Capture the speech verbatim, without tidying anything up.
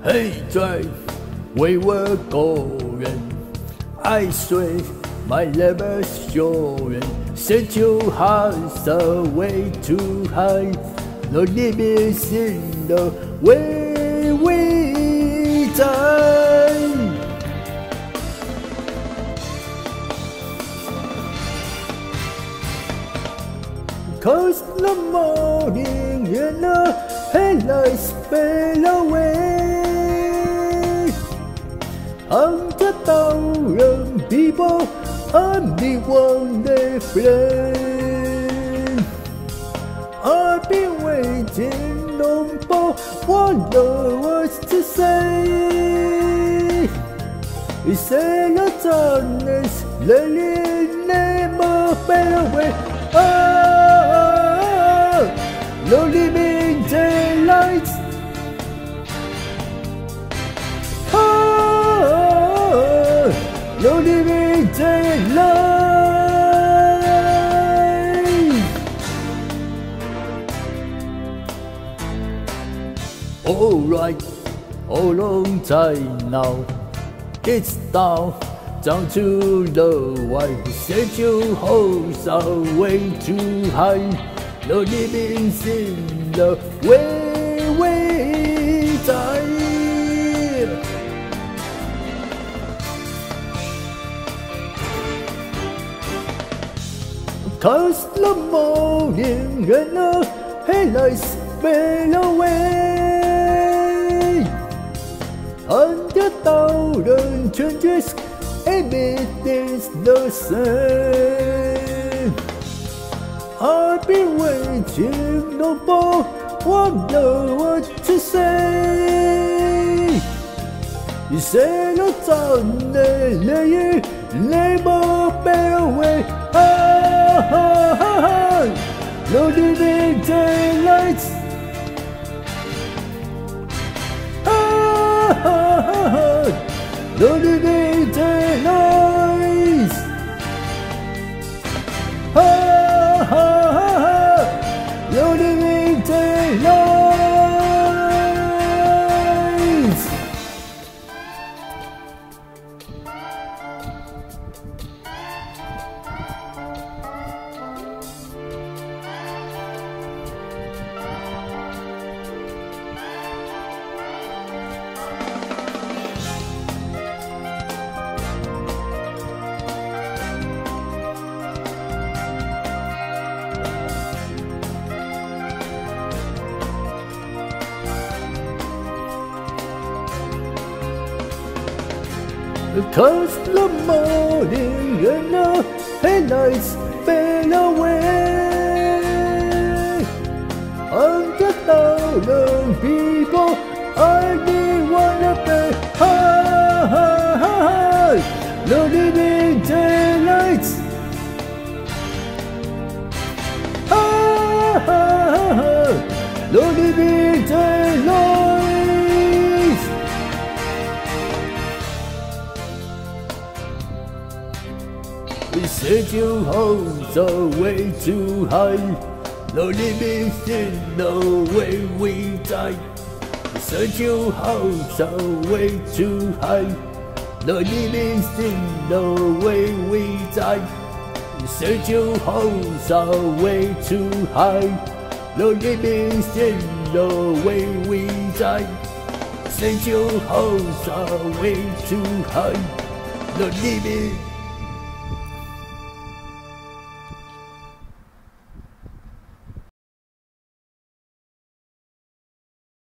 Hey drive，为我个人爱睡 ，My level 修人，Set your heart way too high， 若你别心的微微在。Cause the morning and the headlights fade away， 昂着刀人 people I'm the one they blame， I've been waiting on for wonder what to say， You say the darkness lately never fade away。Oh，No living daylight， oh, no living daylight。 Alright， all long time now， it's down down to the white， set your hopes are way too high。No living in the way way time， Cause the morning and the headlights fade away， Under thousand changes everything's the same，I've been waiting no more, wonder what to say. You say no time, lay never bear away. Ah, ah, ah, ah. No living daylights. Ah, ah, ah, ah. No living daylights. Ah,No living daylights。 Cause the morning and the headlights fade away， Under thousand people I need one of them. Ha ha ha ha. No living daylights. Ha ha ha ha. No living daylights。We set your hopes are way too high. No living in the way we die. We set your hopes are way too high. No living in the way we die. We set your hopes are way too high. No living in the way we die. Set your hopes are way too high. No living